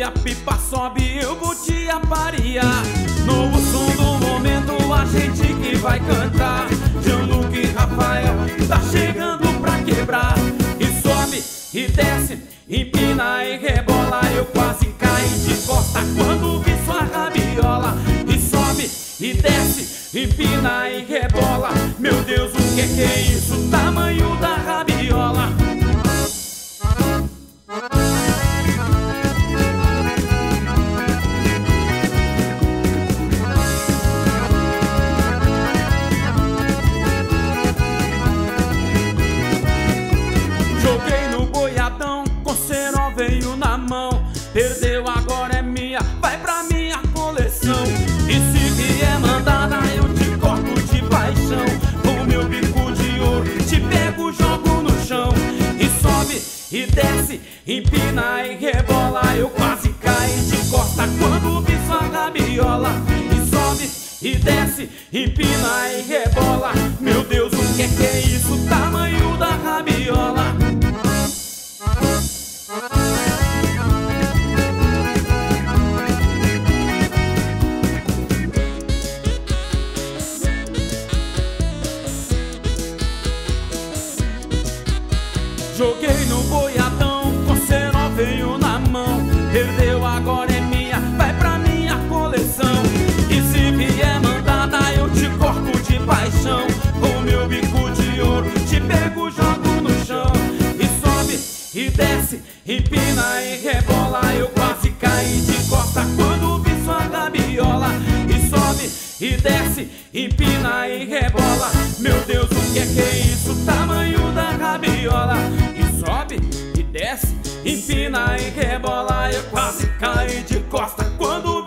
a pipa sobe, eu vou te aparear. Novo som do momento, a gente que vai cantar. Jean-Luc e Rafael, tá chegando pra quebrar. E sobe, e desce, empina e rebola. Eu quase caí de costa quando vi sua rabiola. E sobe, e desce, empina e rebola. Meu Deus, o que é isso? O tamanho da rabiola. Joguei no boiadão, com cerol veio na mão. Perdeu, agora é minha, vai pra minha coleção. E se vier mandada, eu te corto de paixão. Com meu bico de ouro, te pego, jogo no chão. E sobe, e desce, empina e rebola. Eu quase caí de costa quando vi sua rabiola. E sobe, e desce, empina e rebola. Meu Deus, o que é isso? O tamanho da rabiola. Joguei no boiadão, com cerol veio na mão. Perdeu, agora é minha, vai pra minha coleção. E se vier mandada, eu te corto de paixão. Com meu bico de ouro, te pego, jogo no chão. E sobe, e desce, empina e rebola. Eu quase caí de costa quando vi sua rabiola. E sobe, e desce, empina e rebola. Meu Deus, o que é isso? O tamanho da rabiola. E sobe, e desce, empina e rebola. Eu quase caí de costa quando